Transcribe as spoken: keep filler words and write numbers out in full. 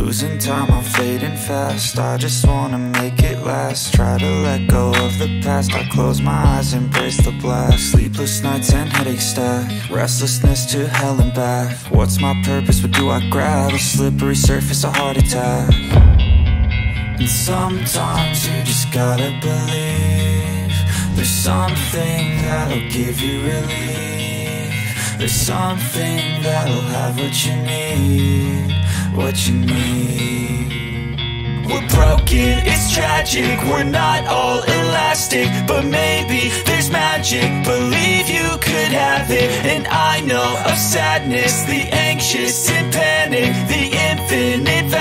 Losing time, I'm fading fast. I just wanna make it last. Try to let go of the past. I close my eyes, embrace the blast. Sleepless nights and headaches stack. Restlessness to hell and back. What's my purpose, what do I grab? A slippery surface, a heart attack. And sometimes you just gotta believe there's something that'll give you relief. There's something that'll have what you need, what you need. We're broken, it's tragic, we're not all elastic, but maybe there's magic, believe you could have it. And I know of sadness, the anxious and panic, the infinite